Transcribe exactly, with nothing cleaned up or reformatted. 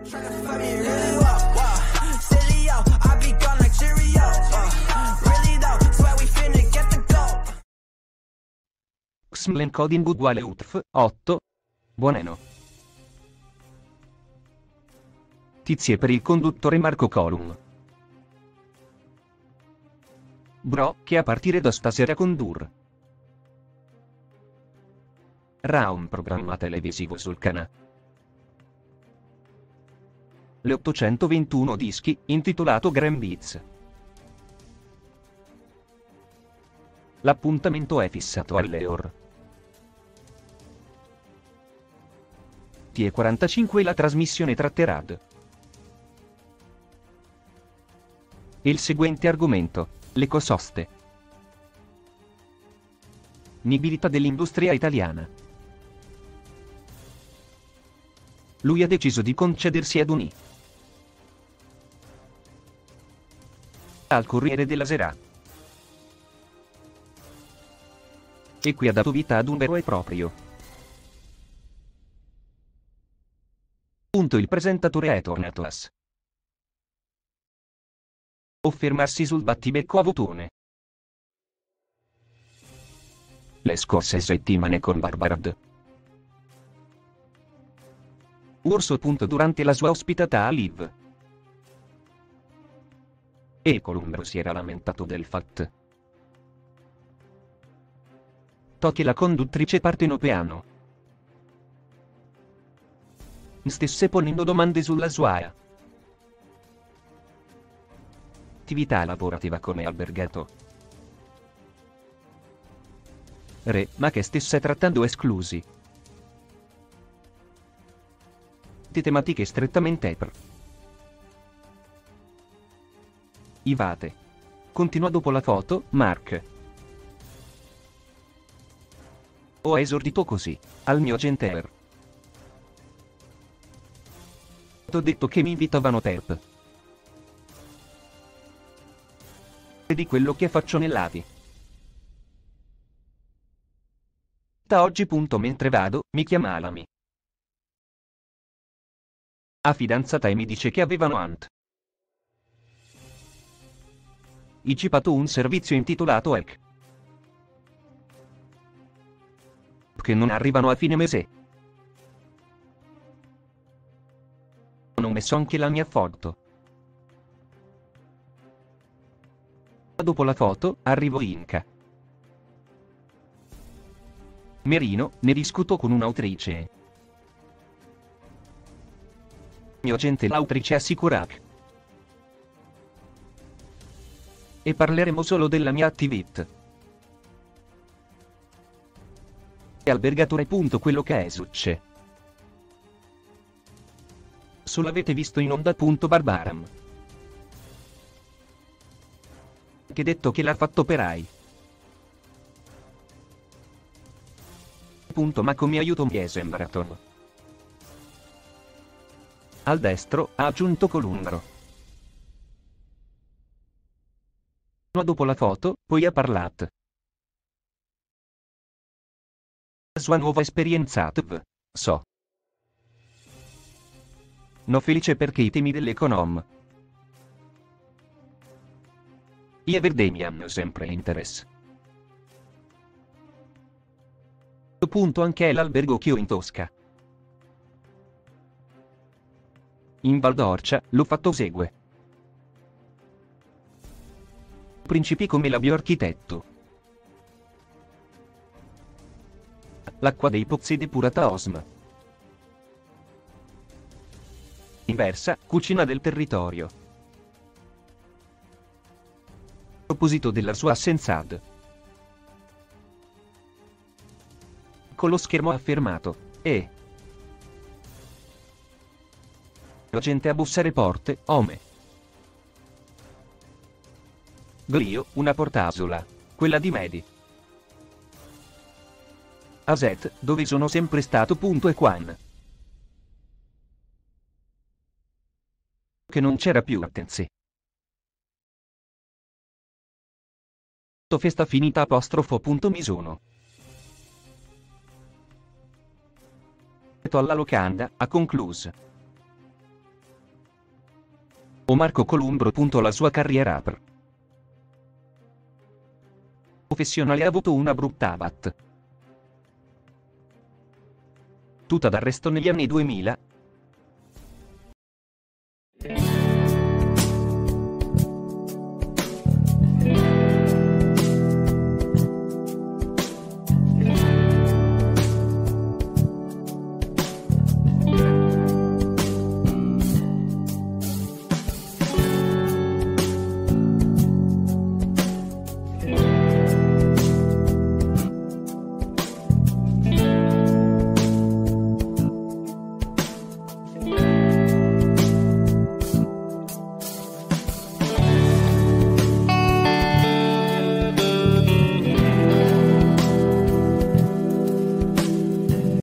Xmlen coding uguale utf, otto. Buoneno. Tizie per il conduttore Marco Colum. Bro, che a partire da stasera condur. Ra un programma televisivo sul canale. Le ottocentoventuno dischi, intitolato Gram Beats. L'appuntamento è fissato alle ore T e quarantacinque. La trasmissione tratterà d. Il seguente argomento: l'ecososte. Nibilità dell'industria italiana. Lui ha deciso di concedersi ad Uni. Al Corriere della Sera. E qui ha dato vita ad un vero e proprio. Punto. Il presentatore è tornato a s. O fermarsi sul battibecco a Votone. Le scorse settimane con Barbara Urso. Durante la sua ospitata a Live. E Columbro si era lamentato del fatto che la conduttrice partenopeano stesse ponendo domande sulla sua attività lavorativa come albergato. Re, ma che stesse trattando esclusi di tematiche strettamente per Ivate. Continua dopo la foto, Mark. Ho esordito così, al mio Genter. Ho detto che mi invitavano Terp. E di quello che faccio nell'A V I. Da oggi. Mentre vado, mi chiama Alami. A fidanzata e mi dice che avevano Ant. Icipato un servizio intitolato E C. Che non arrivano a fine mese. Non messo anche la mia foto. Dopo la foto, arrivo Inca. Merino, ne discuto con un'autrice. Mio gente, l'autrice assicura. E parleremo solo della mia attività. E albergatore. Quello che è succe. Solo avete visto in onda. Barbaram. Che detto che l'ha fatto per A I. Punto. Ma come aiuto mi sembrato. Al destro, ha aggiunto Columbro. Dopo la foto, poi ha parlato. La sua nuova esperienza T V. So. No felice perché i temi dell'econom. I Everde mi hanno sempre interesse. Punto. Anche l'albergo che ho in Tosca. In Val d'Orcia, l'ho fatto segue. Principi come la bioarchitetto. L'acqua dei pozzi depurata Osm. Inversa, cucina del territorio. A proposito della sua assenza. Con lo schermo affermato. E. La gente a bussare porte, ome. Glio, una portasola. Quella di Medi. Aset, dove sono sempre stato. Punto. E quan. Che non c'era più attenzione. Festa finita. Apostrofo. Punto. Mi sono. Alla locanda, ha concluso. O Marco Columbro. La sua carriera per professionale ha avuto una brutta bat. Tutta d'arresto negli anni duemila,